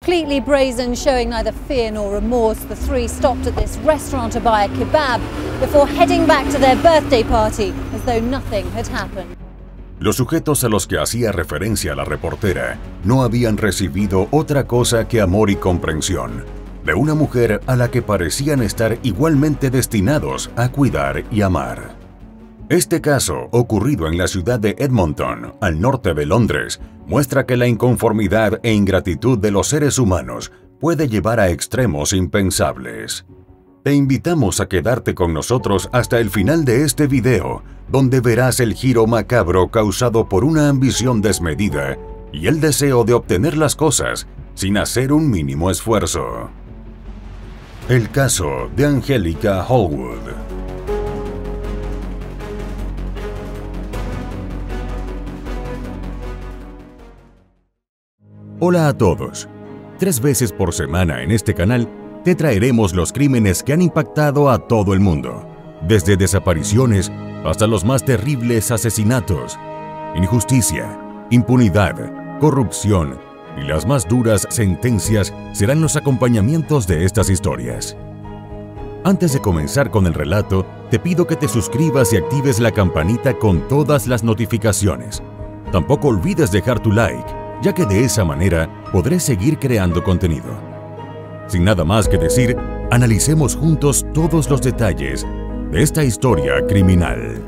Completely brazen, showing neither fear nor remorse, the three stopped at this restaurant to buy a kebab before heading back to their birthday party as though nothing had happened. Los sujetos a los que hacía referencia la reportera no habían recibido otra cosa que amor y comprensión de una mujer a la que parecían estar igualmente destinados a cuidar y amar. Este caso, ocurrido en la ciudad de Edmonton, al norte de Londres, muestra que la inconformidad e ingratitud de los seres humanos puede llevar a extremos impensables. Te invitamos a quedarte con nosotros hasta el final de este video, donde verás el giro macabro causado por una ambición desmedida y el deseo de obtener las cosas sin hacer un mínimo esfuerzo. El caso de Angelica Holwood. Hola a todos. 3 veces por semana en este canal te traeremos los crímenes que han impactado a todo el mundo, desde desapariciones hasta los más terribles asesinatos, injusticia, impunidad, corrupción y las más duras sentencias serán los acompañamientos de estas historias. Antes de comenzar con el relato, te pido que te suscribas y actives la campanita con todas las notificaciones. Tampoco olvides dejar tu like, ya que de esa manera podré seguir creando contenido. Sin nada más que decir, analicemos juntos todos los detalles de esta historia criminal.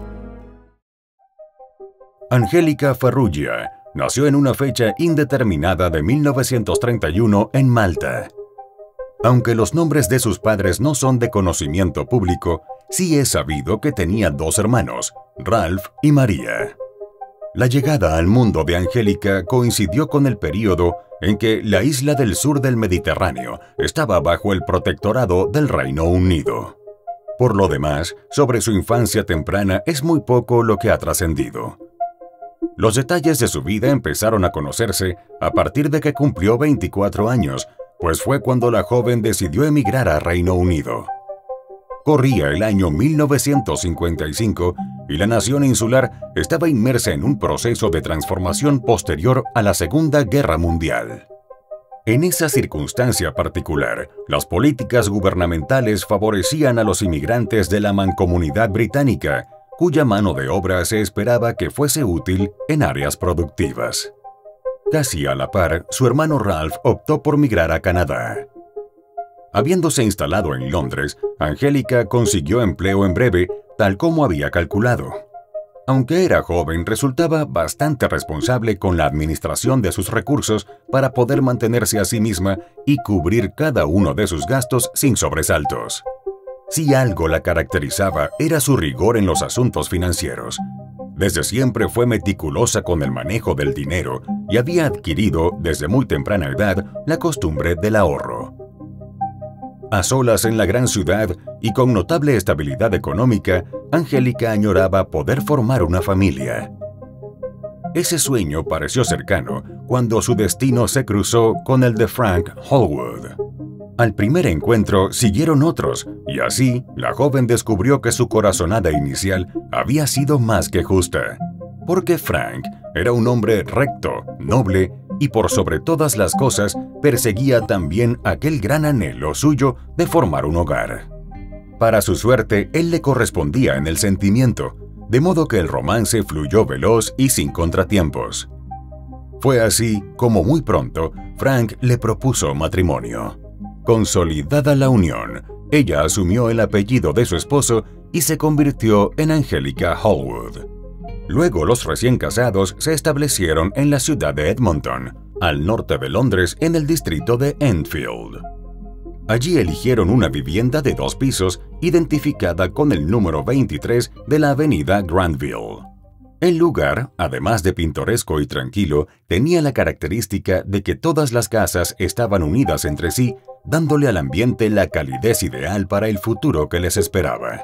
Angelica Farrugia nació en una fecha indeterminada de 1931 en Malta. Aunque los nombres de sus padres no son de conocimiento público, sí es sabido que tenía 2 hermanos, Ralph y María. La llegada al mundo de Angelica coincidió con el período en que la isla del sur del Mediterráneo estaba bajo el protectorado del Reino Unido. Por lo demás, sobre su infancia temprana es muy poco lo que ha trascendido. Los detalles de su vida empezaron a conocerse a partir de que cumplió 24 años, pues fue cuando la joven decidió emigrar a Reino Unido. Corría el año 1955 y la nación insular estaba inmersa en un proceso de transformación posterior a la Segunda Guerra Mundial. En esa circunstancia particular, las políticas gubernamentales favorecían a los inmigrantes de la Mancomunidad Británica, cuya mano de obra se esperaba que fuese útil en áreas productivas. Casi a la par, su hermano Ralph optó por migrar a Canadá. Habiéndose instalado en Londres, Angelica consiguió empleo en breve, tal como había calculado. Aunque era joven, resultaba bastante responsable con la administración de sus recursos para poder mantenerse a sí misma y cubrir cada uno de sus gastos sin sobresaltos. Si algo la caracterizaba era su rigor en los asuntos financieros. Desde siempre fue meticulosa con el manejo del dinero y había adquirido, desde muy temprana edad, la costumbre del ahorro. A solas en la gran ciudad y con notable estabilidad económica, Angelica añoraba poder formar una familia. Ese sueño pareció cercano cuando su destino se cruzó con el de Frank Holwood. Al primer encuentro siguieron otros, y así la joven descubrió que su corazonada inicial había sido más que justa, porque Frank era un hombre recto, noble y por sobre todas las cosas perseguía también aquel gran anhelo suyo de formar un hogar. Para su suerte, él le correspondía en el sentimiento, de modo que el romance fluyó veloz y sin contratiempos. Fue así como muy pronto Frank le propuso matrimonio. Consolidada la unión, ella asumió el apellido de su esposo y se convirtió en Angelica Holwood. Luego los recién casados se establecieron en la ciudad de Edmonton, al norte de Londres, en el distrito de Enfield. Allí eligieron una vivienda de 2 pisos, identificada con el número 23 de la avenida Granville. El lugar, además de pintoresco y tranquilo, tenía la característica de que todas las casas estaban unidas entre sí, dándole al ambiente la calidez ideal para el futuro que les esperaba.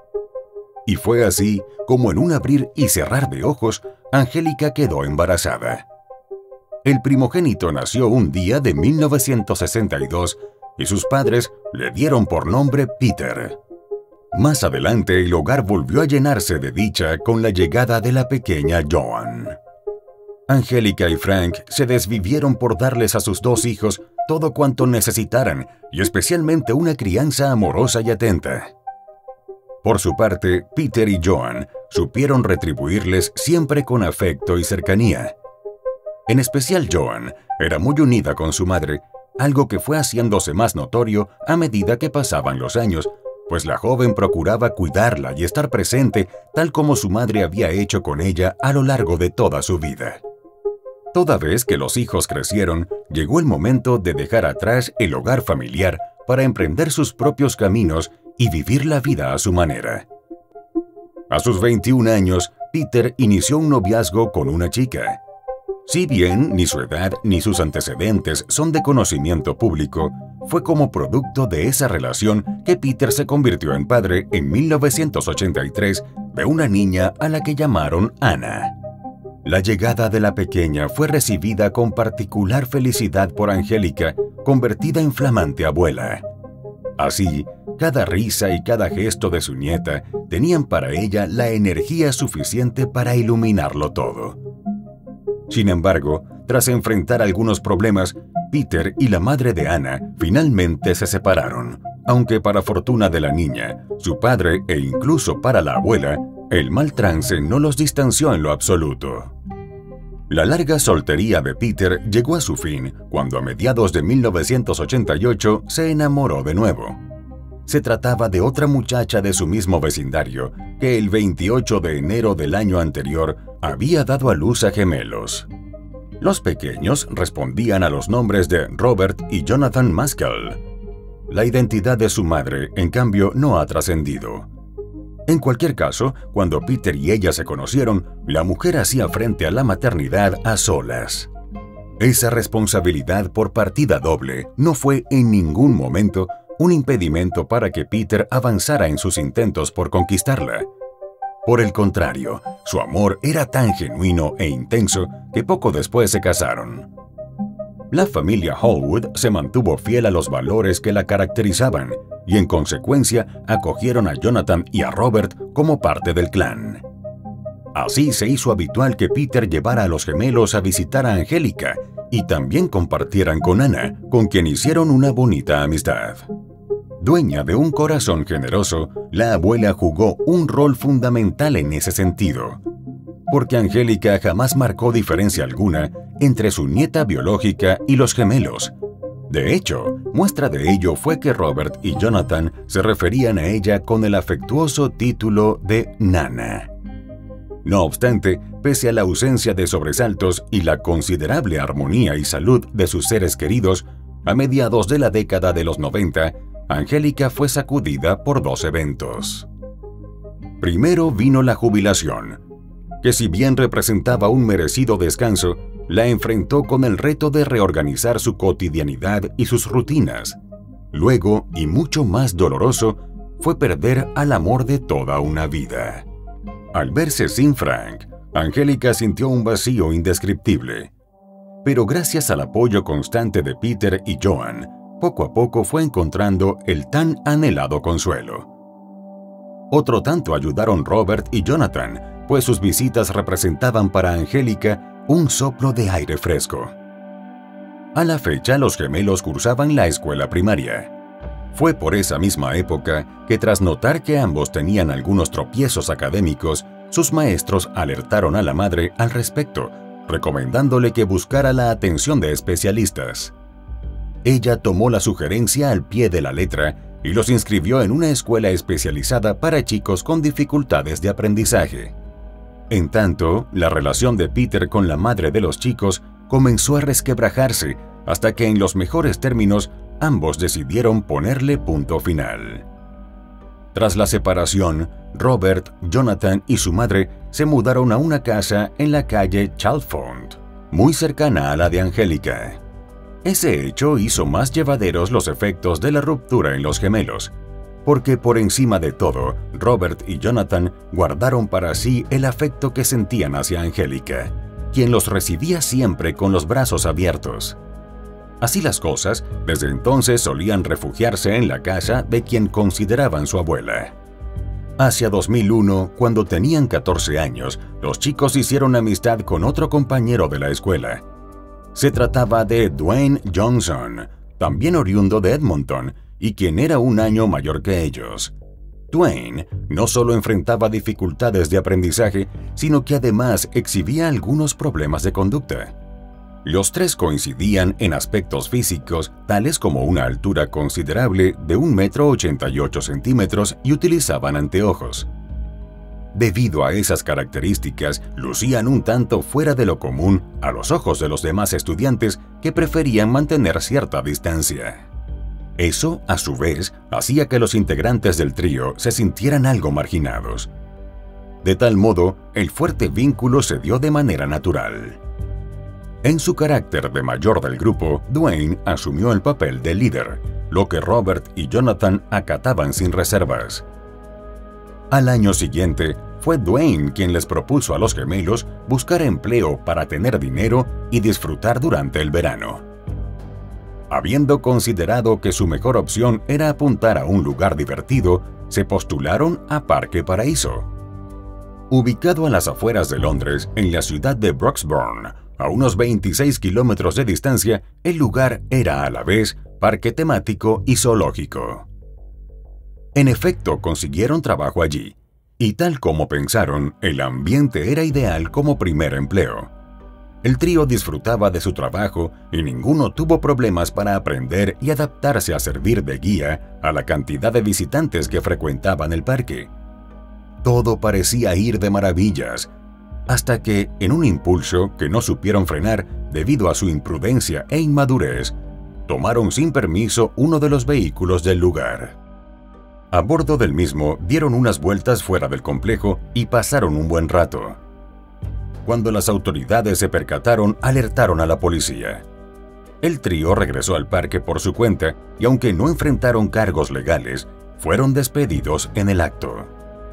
Y fue así como en un abrir y cerrar de ojos, Angelica quedó embarazada. El primogénito nació un día de 1962 y sus padres le dieron por nombre Peter. Más adelante, el hogar volvió a llenarse de dicha con la llegada de la pequeña Joan. Angelica y Frank se desvivieron por darles a sus 2 hijos todo cuanto necesitaran y especialmente una crianza amorosa y atenta. Por su parte, Peter y Joan supieron retribuirles siempre con afecto y cercanía. En especial Joan era muy unida con su madre, algo que fue haciéndose más notorio a medida que pasaban los años, pues la joven procuraba cuidarla y estar presente tal como su madre había hecho con ella a lo largo de toda su vida. Toda vez que los hijos crecieron, llegó el momento de dejar atrás el hogar familiar para emprender sus propios caminos y vivir la vida a su manera. A sus 21 años, Peter inició un noviazgo con una chica. Si bien ni su edad ni sus antecedentes son de conocimiento público, fue como producto de esa relación que Peter se convirtió en padre en 1983 de una niña a la que llamaron Anna. La llegada de la pequeña fue recibida con particular felicidad por Angélica, convertida en flamante abuela. Así, cada risa y cada gesto de su nieta tenían para ella la energía suficiente para iluminarlo todo. Sin embargo, tras enfrentar algunos problemas, Peter y la madre de Anna finalmente se separaron, aunque para fortuna de la niña, su padre e incluso para la abuela, el mal trance no los distanció en lo absoluto. La larga soltería de Peter llegó a su fin cuando a mediados de 1988 se enamoró de nuevo. Se trataba de otra muchacha de su mismo vecindario que el 28 de enero del año anterior había dado a luz a gemelos. Los pequeños respondían a los nombres de Robert y Jonathan Maskell. La identidad de su madre, en cambio, no ha trascendido. En cualquier caso, cuando Peter y ella se conocieron, la mujer hacía frente a la maternidad a solas. Esa responsabilidad por partida doble no fue en ningún momento un impedimento para que Peter avanzara en sus intentos por conquistarla. Por el contrario, su amor era tan genuino e intenso que poco después se casaron. La familia Hallwood se mantuvo fiel a los valores que la caracterizaban y en consecuencia acogieron a Jonathan y a Robert como parte del clan. Así se hizo habitual que Peter llevara a los gemelos a visitar a Angélica y también compartieran con Anna, con quien hicieron una bonita amistad. Dueña de un corazón generoso, la abuela jugó un rol fundamental en ese sentido, porque Angélica jamás marcó diferencia alguna entre su nieta biológica y los gemelos. De hecho, muestra de ello fue que Robert y Jonathan se referían a ella con el afectuoso título de Nana. No obstante, pese a la ausencia de sobresaltos y la considerable armonía y salud de sus seres queridos, a mediados de la década de los 90, Angélica fue sacudida por dos eventos. Primero vino la jubilación, que si bien representaba un merecido descanso, la enfrentó con el reto de reorganizar su cotidianidad y sus rutinas. Luego, y mucho más doloroso, fue perder al amor de toda una vida. Al verse sin Frank, Angélica sintió un vacío indescriptible. Pero gracias al apoyo constante de Peter y Joan, poco a poco fue encontrando el tan anhelado consuelo. Otro tanto ayudaron Robert y Jonathan, pues sus visitas representaban para Angélica un soplo de aire fresco. A la fecha, los gemelos cursaban la escuela primaria. Fue por esa misma época que, tras notar que ambos tenían algunos tropiezos académicos, sus maestros alertaron a la madre al respecto, recomendándole que buscara la atención de especialistas. Ella tomó la sugerencia al pie de la letra y los inscribió en una escuela especializada para chicos con dificultades de aprendizaje. En tanto, la relación de Peter con la madre de los chicos comenzó a resquebrajarse hasta que, en los mejores términos, ambos decidieron ponerle punto final. Tras la separación, Robert, Jonathan y su madre se mudaron a una casa en la calle Chalfont, muy cercana a la de Angélica. Ese hecho hizo más llevaderos los efectos de la ruptura en los gemelos, porque por encima de todo, Robert y Jonathan guardaron para sí el afecto que sentían hacia Angélica, quien los recibía siempre con los brazos abiertos. Así las cosas, desde entonces solían refugiarse en la casa de quien consideraban su abuela. Hacia 2001, cuando tenían 14 años, los chicos hicieron amistad con otro compañero de la escuela. Se trataba de Dwayne Johnson, también oriundo de Edmonton y quien era un año mayor que ellos. Dwayne no solo enfrentaba dificultades de aprendizaje, sino que además exhibía algunos problemas de conducta. Los tres coincidían en aspectos físicos, tales como una altura considerable de 1,88 m y utilizaban anteojos. Debido a esas características, lucían un tanto fuera de lo común a los ojos de los demás estudiantes que preferían mantener cierta distancia. Eso, a su vez, hacía que los integrantes del trío se sintieran algo marginados. De tal modo, el fuerte vínculo se dio de manera natural. En su carácter de mayor del grupo, Dwayne asumió el papel de líder, lo que Robert y Jonathan acataban sin reservas. Al año siguiente, fue Dwayne quien les propuso a los gemelos buscar empleo para tener dinero y disfrutar durante el verano. Habiendo considerado que su mejor opción era apuntar a un lugar divertido, se postularon a Parque Paraíso. Ubicado a las afueras de Londres, en la ciudad de Broxbourne, a unos 26 kilómetros de distancia, el lugar era a la vez parque temático y zoológico. En efecto, consiguieron trabajo allí, y tal como pensaron, el ambiente era ideal como primer empleo. El trío disfrutaba de su trabajo y ninguno tuvo problemas para aprender y adaptarse a servir de guía a la cantidad de visitantes que frecuentaban el parque. Todo parecía ir de maravillas, hasta que, en un impulso que no supieron frenar debido a su imprudencia e inmadurez, tomaron sin permiso uno de los vehículos del lugar. A bordo del mismo dieron unas vueltas fuera del complejo y pasaron un buen rato. Cuando las autoridades se percataron, alertaron a la policía. El trío regresó al parque por su cuenta y aunque no enfrentaron cargos legales, fueron despedidos en el acto.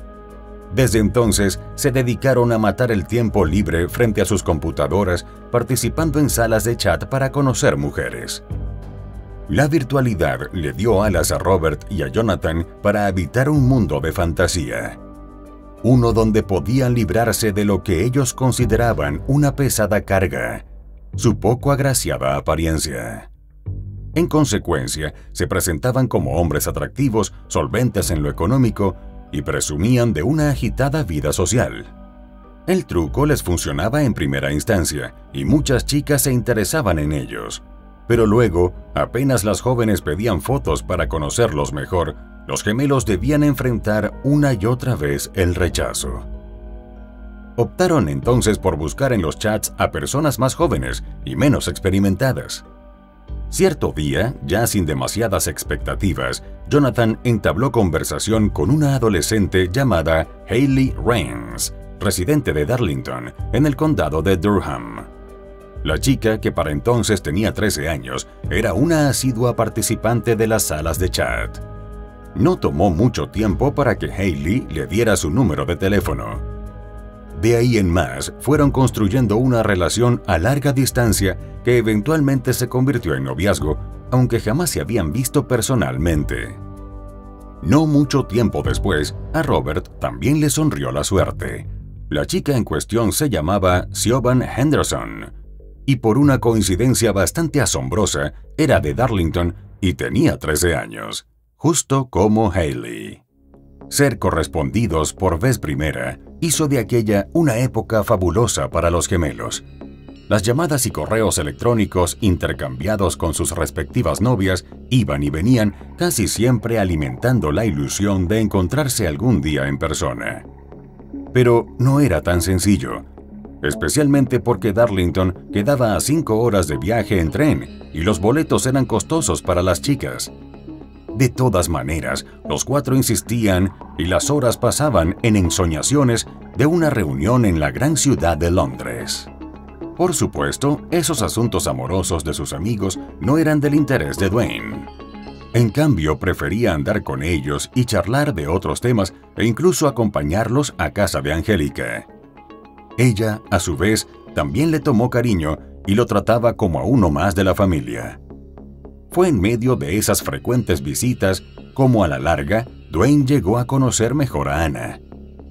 Desde entonces, se dedicaron a matar el tiempo libre frente a sus computadoras, participando en salas de chat para conocer mujeres. La virtualidad le dio alas a Robert y a Jonathan para habitar un mundo de fantasía. Uno donde podían librarse de lo que ellos consideraban una pesada carga, su poco agraciada apariencia. En consecuencia, se presentaban como hombres atractivos, solventes en lo económico, y presumían de una agitada vida social. El truco les funcionaba en primera instancia y muchas chicas se interesaban en ellos. Pero luego, apenas las jóvenes pedían fotos para conocerlos mejor, los gemelos debían enfrentar una y otra vez el rechazo. Optaron entonces por buscar en los chats a personas más jóvenes y menos experimentadas. Cierto día, ya sin demasiadas expectativas, Jonathan entabló conversación con una adolescente llamada Hayley Rains, residente de Darlington, en el condado de Durham. La chica, que para entonces tenía 13 años, era una asidua participante de las salas de chat. No tomó mucho tiempo para que Hayley le diera su número de teléfono. De ahí en más, fueron construyendo una relación a larga distancia que eventualmente se convirtió en noviazgo, aunque jamás se habían visto personalmente. No mucho tiempo después, a Robert también le sonrió la suerte. La chica en cuestión se llamaba Siobhan Henderson, y por una coincidencia bastante asombrosa, era de Darlington y tenía 13 años, justo como Hayley. Ser correspondidos por vez primera hizo de aquella una época fabulosa para los gemelos. Las llamadas y correos electrónicos intercambiados con sus respectivas novias iban y venían, casi siempre alimentando la ilusión de encontrarse algún día en persona. Pero no era tan sencillo, especialmente porque Darlington quedaba a 5 horas de viaje en tren y los boletos eran costosos para las chicas. De todas maneras, los cuatro insistían y las horas pasaban en ensoñaciones de una reunión en la gran ciudad de Londres. Por supuesto, esos asuntos amorosos de sus amigos no eran del interés de Dwayne. En cambio, prefería andar con ellos y charlar de otros temas e incluso acompañarlos a casa de Angélica. Ella, a su vez, también le tomó cariño y lo trataba como a uno más de la familia. Fue en medio de esas frecuentes visitas como a la larga, Dwayne llegó a conocer mejor a Anna.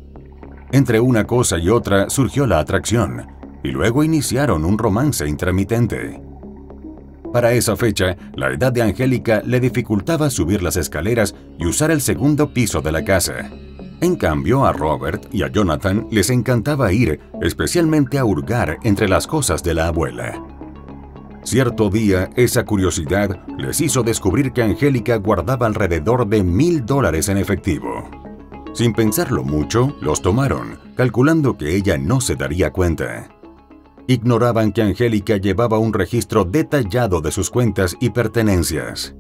Entre una cosa y otra surgió la atracción, y luego iniciaron un romance intermitente. Para esa fecha, la edad de Angélica le dificultaba subir las escaleras y usar el segundo piso de la casa. En cambio, a Robert y a Jonathan les encantaba ir, especialmente a hurgar entre las cosas de la abuela. Cierto día, esa curiosidad les hizo descubrir que Angélica guardaba alrededor de $1000 en efectivo. Sin pensarlo mucho, los tomaron, calculando que ella no se daría cuenta. Ignoraban que Angélica llevaba un registro detallado de sus cuentas y pertenencias.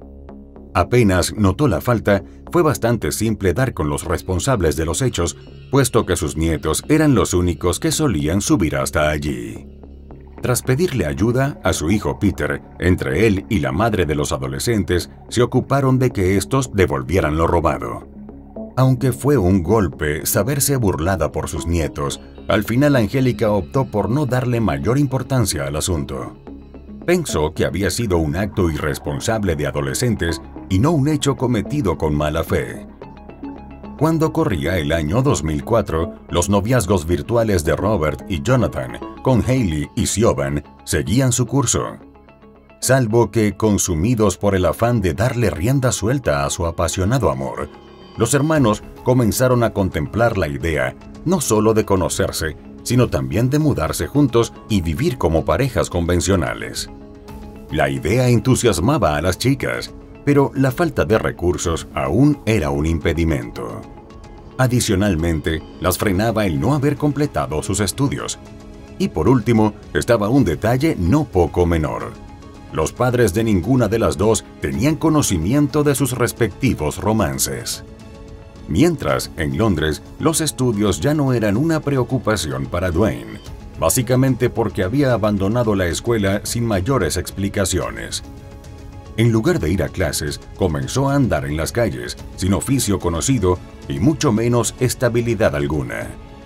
Apenas notó la falta, fue bastante simple dar con los responsables de los hechos, puesto que sus nietos eran los únicos que solían subir hasta allí. Tras pedirle ayuda a su hijo Peter, entre él y la madre de los adolescentes se ocuparon de que estos devolvieran lo robado. Aunque fue un golpe saberse burlada por sus nietos, al final Angélica optó por no darle mayor importancia al asunto. Pensó que había sido un acto irresponsable de adolescentes y no un hecho cometido con mala fe. Cuando corría el año 2004, los noviazgos virtuales de Robert y Jonathan con Hailey y Siobhan seguían su curso. Salvo que, consumidos por el afán de darle rienda suelta a su apasionado amor, los hermanos comenzaron a contemplar la idea no solo de conocerse, sino también de mudarse juntos y vivir como parejas convencionales. La idea entusiasmaba a las chicas, pero la falta de recursos aún era un impedimento. Adicionalmente, las frenaba el no haber completado sus estudios. Y por último, estaba un detalle no poco menor. Los padres de ninguna de las dos tenían conocimiento de sus respectivos romances. Mientras, en Londres, los estudios ya no eran una preocupación para Dwayne, básicamente porque había abandonado la escuela sin mayores explicaciones. En lugar de ir a clases, comenzó a andar en las calles, sin oficio conocido y mucho menos estabilidad alguna.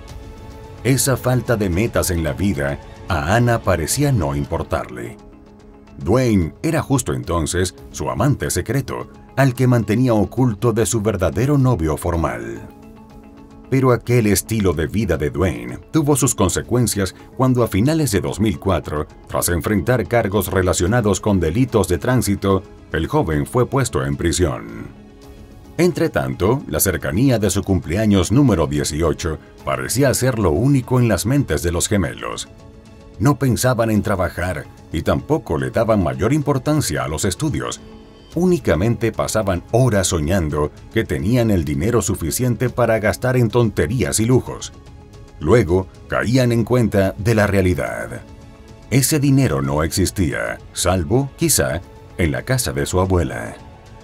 Esa falta de metas en la vida a Anna parecía no importarle. Dwayne era justo entonces su amante secreto, al que mantenía oculto de su verdadero novio formal. Pero aquel estilo de vida de Dwayne tuvo sus consecuencias cuando a finales de 2004, tras enfrentar cargos relacionados con delitos de tránsito, el joven fue puesto en prisión. Entretanto, la cercanía de su cumpleaños número 18 parecía ser lo único en las mentes de los gemelos. No pensaban en trabajar y tampoco le daban mayor importancia a los estudios. Únicamente pasaban horas soñando que tenían el dinero suficiente para gastar en tonterías y lujos. Luego caían en cuenta de la realidad. Ese dinero no existía, salvo, quizá, en la casa de su abuela.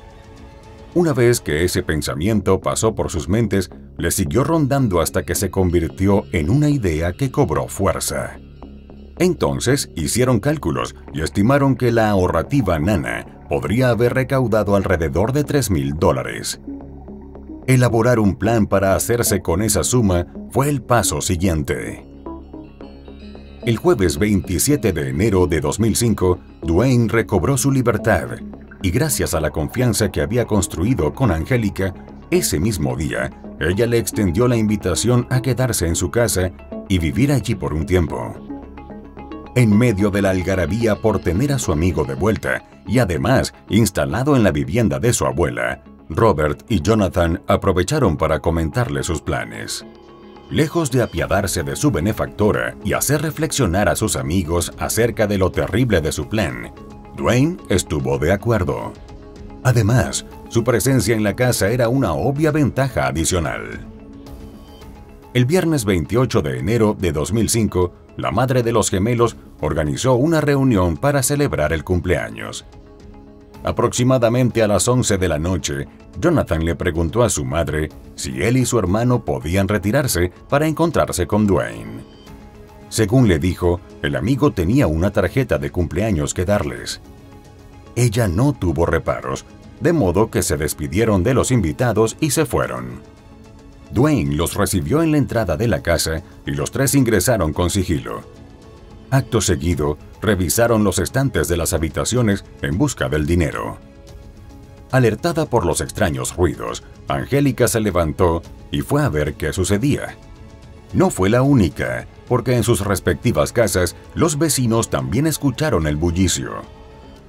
Una vez que ese pensamiento pasó por sus mentes, le siguió rondando hasta que se convirtió en una idea que cobró fuerza. Entonces hicieron cálculos y estimaron que la ahorrativa Nana podría haber recaudado alrededor de $3000. Elaborar un plan para hacerse con esa suma fue el paso siguiente. El jueves 27 de enero de 2005, Dwayne recobró su libertad y gracias a la confianza que había construido con Angélica, ese mismo día, ella le extendió la invitación a quedarse en su casa y vivir allí por un tiempo. En medio de la algarabía por tener a su amigo de vuelta y además instalado en la vivienda de su abuela, Robert y Jonathan aprovecharon para comentarle sus planes. Lejos de apiadarse de su benefactora y hacer reflexionar a sus amigos acerca de lo terrible de su plan, Dwayne estuvo de acuerdo. Además, su presencia en la casa era una obvia ventaja adicional. El viernes 28 de enero de 2005, la madre de los gemelos organizó una reunión para celebrar el cumpleaños. Aproximadamente a las 11 de la noche, Jonathan le preguntó a su madre si él y su hermano podían retirarse para encontrarse con Dwayne. Según le dijo, el amigo tenía una tarjeta de cumpleaños que darles. Ella no tuvo reparos, de modo que se despidieron de los invitados y se fueron. Dwayne los recibió en la entrada de la casa y los tres ingresaron con sigilo. Acto seguido, revisaron los estantes de las habitaciones en busca del dinero. Alertada por los extraños ruidos, Angélica se levantó y fue a ver qué sucedía. No fue la única, porque en sus respectivas casas los vecinos también escucharon el bullicio.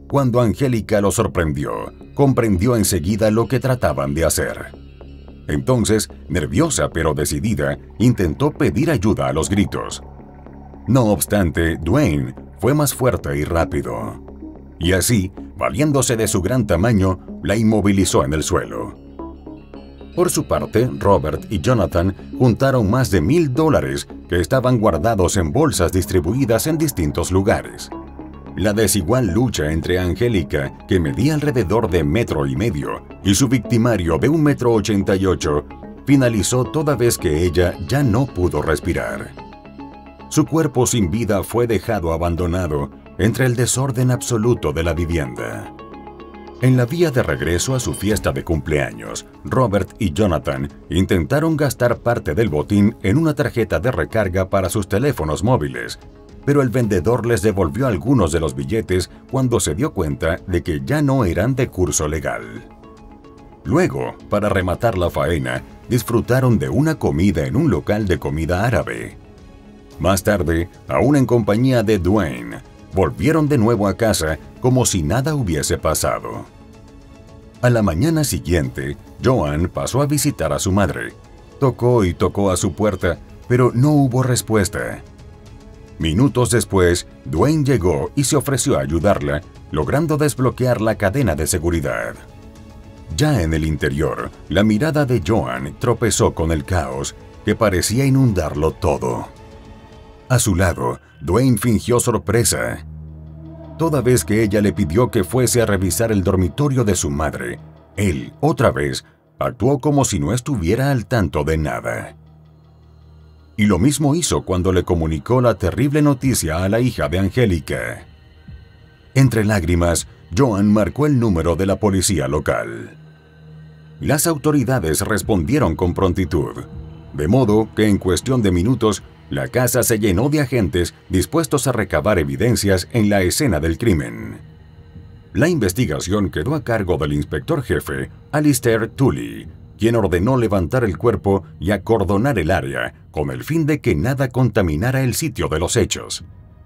Cuando Angélica lo sorprendió, comprendió enseguida lo que trataban de hacer. Entonces, nerviosa pero decidida, intentó pedir ayuda a los gritos. No obstante, Dwayne fue más fuerte y rápido. Y así, valiéndose de su gran tamaño, la inmovilizó en el suelo. Por su parte, Robert y Jonathan juntaron más de $1000 que estaban guardados en bolsas distribuidas en distintos lugares. La desigual lucha entre Angélica, que medía alrededor de 1,5 metros, y su victimario de 1,88 metros, finalizó toda vez que ella ya no pudo respirar. Su cuerpo sin vida fue dejado abandonado entre el desorden absoluto de la vivienda. En la vía de regreso a su fiesta de cumpleaños, Robert y Jonathan intentaron gastar parte del botín en una tarjeta de recarga para sus teléfonos móviles, pero el vendedor les devolvió algunos de los billetes cuando se dio cuenta de que ya no eran de curso legal. Luego, para rematar la faena, disfrutaron de una comida en un local de comida árabe. Más tarde, aún en compañía de Dwayne, volvieron de nuevo a casa como si nada hubiese pasado. A la mañana siguiente, Joan pasó a visitar a su madre. Tocó y tocó a su puerta, pero no hubo respuesta. Minutos después, Dwayne llegó y se ofreció a ayudarla, logrando desbloquear la cadena de seguridad. Ya en el interior, la mirada de Joan tropezó con el caos que parecía inundarlo todo. A su lado, Dwayne fingió sorpresa. Toda vez que ella le pidió que fuese a revisar el dormitorio de su madre, él, otra vez, actuó como si no estuviera al tanto de nada. Y lo mismo hizo cuando le comunicó la terrible noticia a la hija de Angélica. Entre lágrimas, Joan marcó el número de la policía local. Las autoridades respondieron con prontitud, de modo que en cuestión de minutos, la casa se llenó de agentes dispuestos a recabar evidencias en la escena del crimen. La investigación quedó a cargo del inspector jefe, Alistair Tully, quien ordenó levantar el cuerpo y acordonar el área con el fin de que nada contaminara el sitio de los hechos.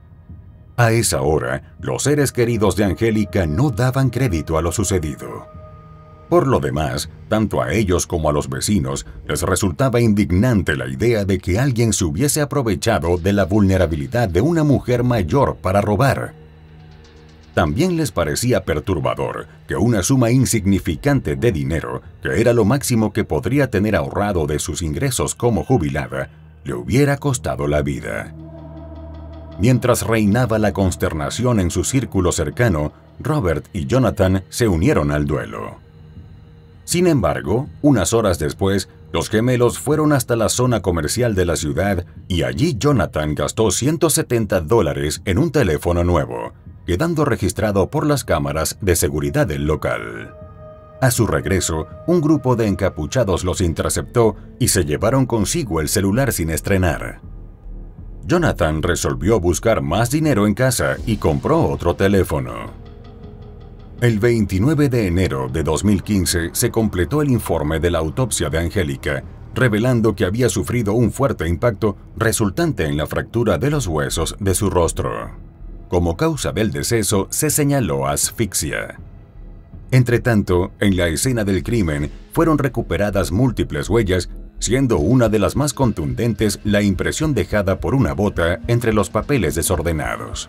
A esa hora, los seres queridos de Angélica no daban crédito a lo sucedido. Por lo demás, tanto a ellos como a los vecinos les resultaba indignante la idea de que alguien se hubiese aprovechado de la vulnerabilidad de una mujer mayor para robar. También les parecía perturbador que una suma insignificante de dinero, que era lo máximo que podría tener ahorrado de sus ingresos como jubilada, le hubiera costado la vida. Mientras reinaba la consternación en su círculo cercano, Robert y Jonathan se unieron al duelo. Sin embargo, unas horas después, los gemelos fueron hasta la zona comercial de la ciudad y allí Jonathan gastó $170 en un teléfono nuevo, quedando registrado por las cámaras de seguridad del local. A su regreso, un grupo de encapuchados los interceptó y se llevaron consigo el celular sin estrenar. Jonathan resolvió buscar más dinero en casa y compró otro teléfono. El 29 de enero de 2015 se completó el informe de la autopsia de Angélica, revelando que había sufrido un fuerte impacto resultante en la fractura de los huesos de su rostro. Como causa del deceso se señaló asfixia. Entretanto, en la escena del crimen fueron recuperadas múltiples huellas, siendo una de las más contundentes la impresión dejada por una bota entre los papeles desordenados.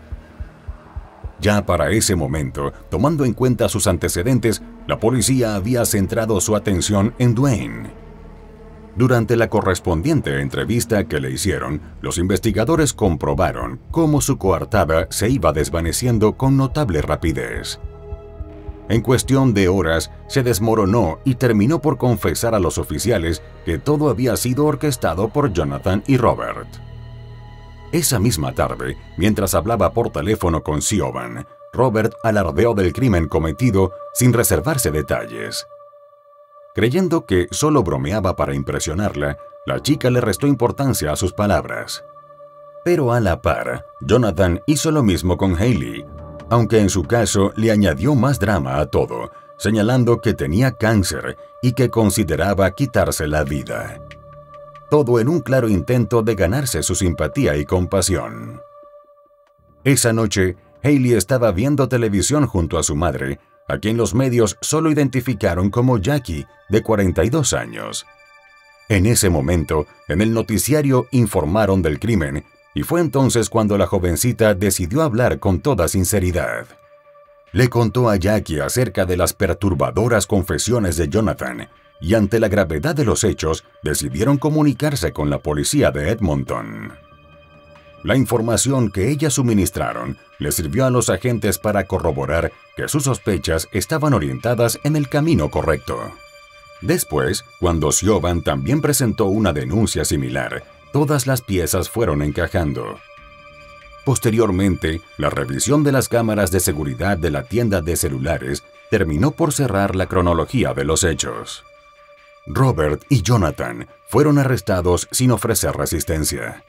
Ya para ese momento, tomando en cuenta sus antecedentes, la policía había centrado su atención en Dwayne. Durante la correspondiente entrevista que le hicieron, los investigadores comprobaron cómo su coartada se iba desvaneciendo con notable rapidez. En cuestión de horas, se desmoronó y terminó por confesar a los oficiales que todo había sido orquestado por Jonathan y Robert. Esa misma tarde, mientras hablaba por teléfono con Siobhan, Robert alardeó del crimen cometido sin reservarse detalles. Creyendo que solo bromeaba para impresionarla, la chica le restó importancia a sus palabras. Pero a la par, Jonathan hizo lo mismo con Hayley, aunque en su caso le añadió más drama a todo, señalando que tenía cáncer y que consideraba quitarse la vida. Todo en un claro intento de ganarse su simpatía y compasión. Esa noche, Hayley estaba viendo televisión junto a su madre, a quien los medios solo identificaron como Jackie, de 42 años. En ese momento, en el noticiario informaron del crimen, y fue entonces cuando la jovencita decidió hablar con toda sinceridad. Le contó a Jackie acerca de las perturbadoras confesiones de Jonathan, y ante la gravedad de los hechos, decidieron comunicarse con la policía de Edmonton. La información que ellas suministraron le sirvió a los agentes para corroborar que sus sospechas estaban orientadas en el camino correcto. Después, cuando Siobhan también presentó una denuncia similar, todas las piezas fueron encajando. Posteriormente, la revisión de las cámaras de seguridad de la tienda de celulares terminó por cerrar la cronología de los hechos. Robert y Jonathan fueron arrestados sin ofrecer resistencia.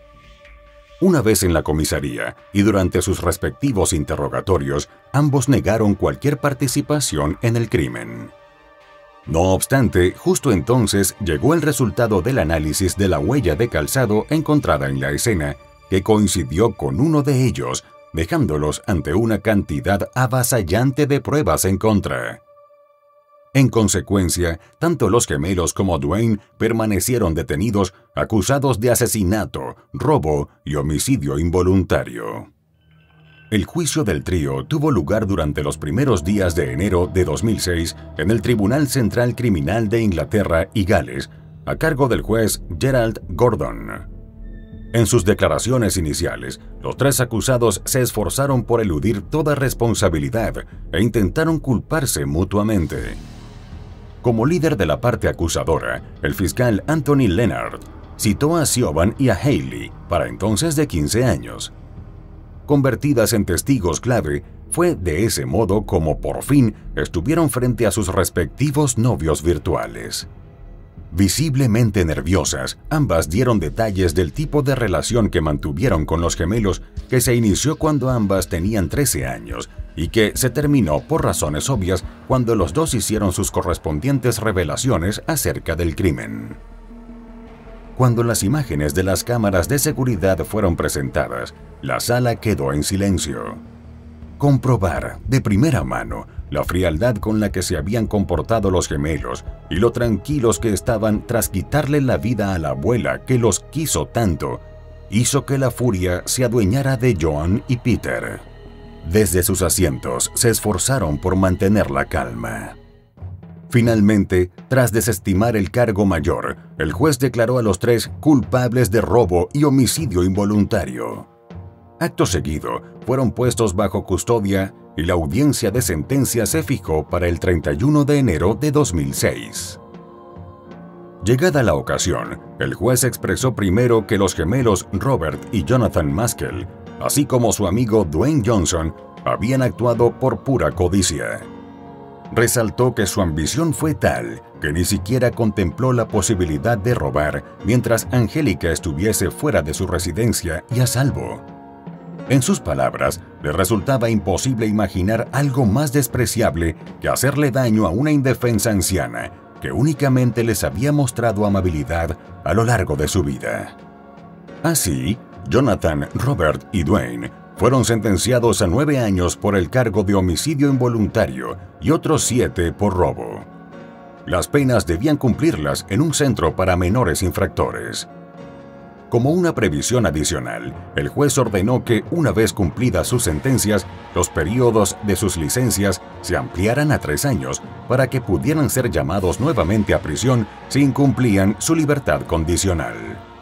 Una vez en la comisaría y durante sus respectivos interrogatorios, ambos negaron cualquier participación en el crimen. No obstante, justo entonces llegó el resultado del análisis de la huella de calzado encontrada en la escena, que coincidió con uno de ellos, dejándolos ante una cantidad avasallante de pruebas en contra. En consecuencia, tanto los gemelos como Dwayne permanecieron detenidos, acusados de asesinato, robo y homicidio involuntario. El juicio del trío tuvo lugar durante los primeros días de enero de 2006 en el Tribunal Central Criminal de Inglaterra y Gales, a cargo del juez Gerald Gordon. En sus declaraciones iniciales, los tres acusados se esforzaron por eludir toda responsabilidad e intentaron culparse mutuamente. Como líder de la parte acusadora, el fiscal Anthony Leonard citó a Siobhan y a Hayley, para entonces de 15 años. Convertidas en testigos clave, fue de ese modo como por fin estuvieron frente a sus respectivos novios virtuales. Visiblemente nerviosas, ambas dieron detalles del tipo de relación que mantuvieron con los gemelos, que se inició cuando ambas tenían 13 años y que se terminó por razones obvias cuando los dos hicieron sus correspondientes revelaciones acerca del crimen. Cuando las imágenes de las cámaras de seguridad fueron presentadas, la sala quedó en silencio. Comprobar de primera mano la frialdad con la que se habían comportado los gemelos y lo tranquilos que estaban tras quitarle la vida a la abuela que los quiso tanto, hizo que la furia se adueñara de Joan y Peter. Desde sus asientos se esforzaron por mantener la calma. Finalmente, tras desestimar el cargo mayor, el juez declaró a los tres culpables de robo y homicidio involuntario. Acto seguido, fueron puestos bajo custodia y la audiencia de sentencia se fijó para el 31 de enero de 2006. Llegada la ocasión, el juez expresó primero que los gemelos Robert y Jonathan Maskell, así como su amigo Dwayne Johnson, habían actuado por pura codicia. Resaltó que su ambición fue tal que ni siquiera contempló la posibilidad de robar mientras Angélica estuviese fuera de su residencia y a salvo. En sus palabras, le resultaba imposible imaginar algo más despreciable que hacerle daño a una indefensa anciana que únicamente les había mostrado amabilidad a lo largo de su vida. Así, Jonathan, Robert y Dwayne fueron sentenciados a 9 años por el cargo de homicidio involuntario y otros 7 por robo. Las penas debían cumplirlas en un centro para menores infractores. Como una previsión adicional, el juez ordenó que, una vez cumplidas sus sentencias, los periodos de sus licencias se ampliaran a 3 años para que pudieran ser llamados nuevamente a prisión si incumplían su libertad condicional.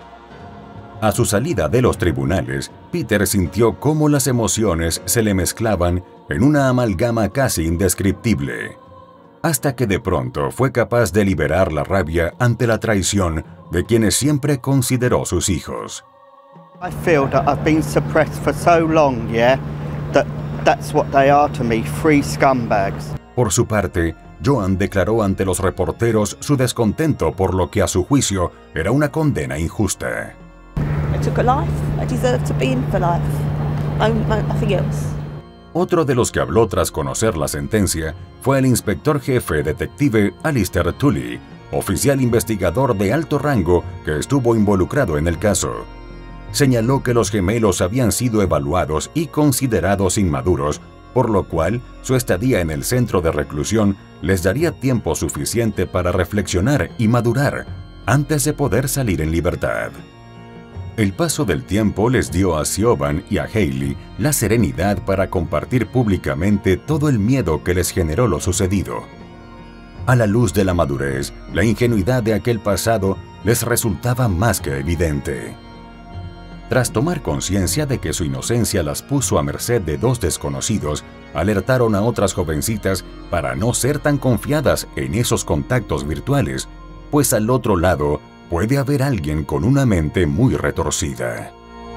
A su salida de los tribunales, Peter sintió cómo las emociones se le mezclaban en una amalgama casi indescriptible, hasta que de pronto fue capaz de liberar la rabia ante la traición de quienes siempre consideró sus hijos. I feel that I've been suppressed for so long, yeah, that's what they are to me, free scumbags. Por su parte, Joan declaró ante los reporteros su descontento por lo que a su juicio era una condena injusta. I took a life. I deserve to be in for life. Nothing else. Otro de los que habló tras conocer la sentencia fue el inspector jefe detective Alistair Tully, oficial investigador de alto rango que estuvo involucrado en el caso. señaló que los gemelos habían sido evaluados y considerados inmaduros, por lo cual su estadía en el centro de reclusión les daría tiempo suficiente para reflexionar y madurar antes de poder salir en libertad. El paso del tiempo les dio a Siobhan y a Hayley la serenidad para compartir públicamente todo el miedo que les generó lo sucedido. A la luz de la madurez, la ingenuidad de aquel pasado les resultaba más que evidente. Tras tomar conciencia de que su inocencia las puso a merced de dos desconocidos, alertaron a otras jovencitas para no ser tan confiadas en esos contactos virtuales, pues al otro lado puede haber alguien con una mente muy retorcida.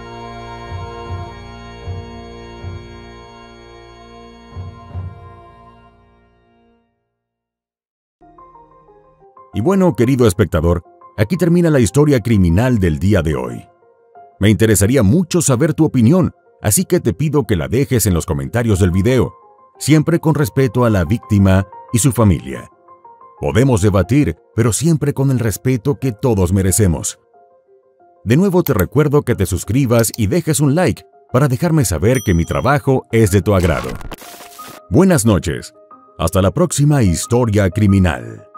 Y bueno, querido espectador, aquí termina la historia criminal del día de hoy. Me interesaría mucho saber tu opinión, así que te pido que la dejes en los comentarios del video, siempre con respeto a la víctima y su familia. Podemos debatir, pero siempre con el respeto que todos merecemos. De nuevo te recuerdo que te suscribas y dejes un like para dejarme saber que mi trabajo es de tu agrado. Buenas noches. Hasta la próxima historia criminal.